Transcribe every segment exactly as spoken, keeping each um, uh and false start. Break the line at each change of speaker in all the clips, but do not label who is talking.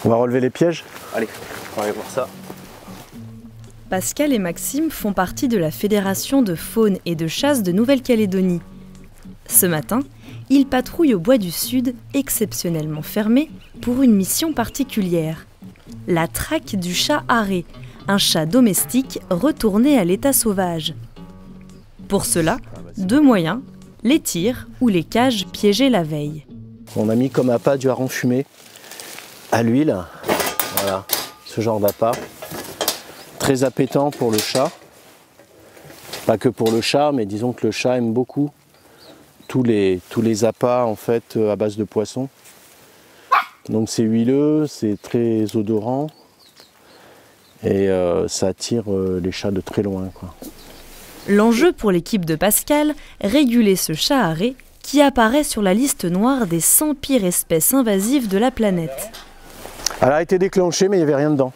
On va relever les pièges?
Allez, on va aller voir ça.
Pascal et Maxime font partie de la Fédération de faune et de chasse de Nouvelle-Calédonie. Ce matin, ils patrouillent au Bois du Sud, exceptionnellement fermé, pour une mission particulière. La traque du chat arrêt, un chat domestique retourné à l'état sauvage. Pour cela, deux moyens, les tirs ou les cages piégées la veille.
On a mis comme appât du hareng fumé à l'huile, voilà, ce genre d'appât. Très appétant pour le chat, pas que pour le chat, mais disons que le chat aime beaucoup tous les, tous les appâts en fait à base de poisson. Donc c'est huileux, c'est très odorant et euh, ça attire euh, les chats de très loin, quoi.
L'enjeu pour l'équipe de Pascal, réguler ce chat arrêt qui apparaît sur la liste noire des cent pires espèces invasives de la planète.
Elle a été déclenchée mais il n'y avait rien dedans.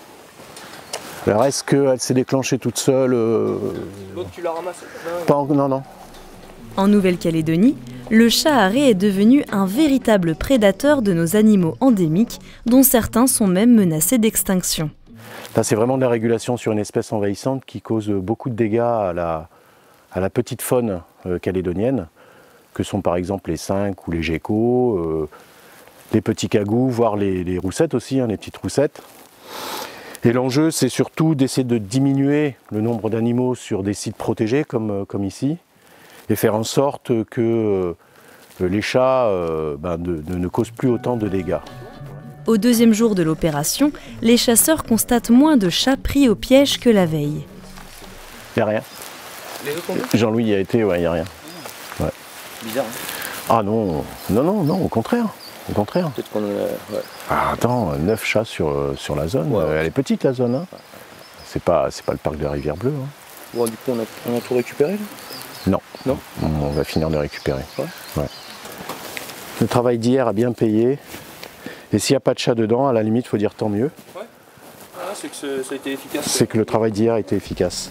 Alors est-ce qu'elle s'est déclenchée toute seule euh...
L'autre tu l'as ramassé?
Pas en... Non, non.
En Nouvelle-Calédonie, le chat arrêt est devenu un véritable prédateur de nos animaux endémiques, dont certains sont même menacés d'extinction.
C'est vraiment de la régulation sur une espèce envahissante qui cause beaucoup de dégâts à la, à la petite faune euh, calédonienne, que sont par exemple les cinques ou les geckos, euh, les petits cagous, voire les, les roussettes aussi, hein, les petites roussettes. Et l'enjeu, c'est surtout d'essayer de diminuer le nombre d'animaux sur des sites protégés comme, comme ici, et faire en sorte que euh, les chats euh, ben, de, de, ne causent plus autant de dégâts.
Au deuxième jour de l'opération, les chasseurs constatent moins de chats pris au piège que la veille.
Il n'y a rien. Jean-Louis y a été, ouais, il n'y a rien. Ouais.
Bizarre, hein?
Ah non, non, non, non, au contraire. Au contraire.
Peut-être qu'on a... ouais.
Ah, attends, neuf chats sur, sur la zone.
Ouais.
Elle est petite la zone. Hein. C'est pas, c'est pas le parc de la Rivière Bleue. Hein.
Bon, du coup, on a, on a tout récupéré là?
Non.
Non.
On va finir de récupérer.
Ouais.
Ouais. Le travail d'hier a bien payé. Et s'il n'y a pas de chat dedans, à la limite, il faut dire tant mieux.
Ouais. Ah, c'est que ça a été efficace.
C'est que le travail d'hier a été efficace.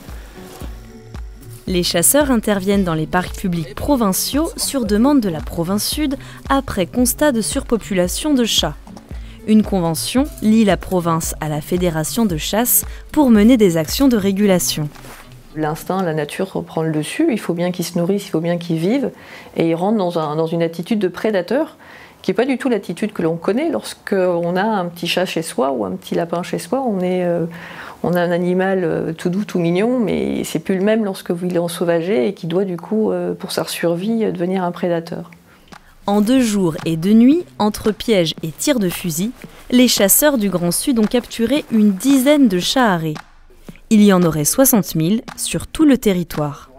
Les chasseurs interviennent dans les parcs publics provinciaux sur demande de la province Sud après constat de surpopulation de chats. Une convention lie la province à la fédération de chasse pour mener des actions de régulation.
L'instinct, la nature reprend le dessus, il faut bien qu'ils se nourrissent, il faut bien qu'ils vivent, et ils rentrent dans, un, dans une attitude de prédateur qui n'est pas du tout l'attitude que l'on connaît lorsqu'on a un petit chat chez soi ou un petit lapin chez soi. On, est, euh, on a un animal euh, tout doux, tout mignon, mais c'est plus le même lorsque il est ensauvagé et qui doit du coup, euh, pour sa survie, devenir un prédateur.
En deux jours et deux nuits, entre pièges et tirs de fusil, les chasseurs du Grand Sud ont capturé une dizaine de chats arrêts. Il y en aurait soixante mille sur tout le territoire.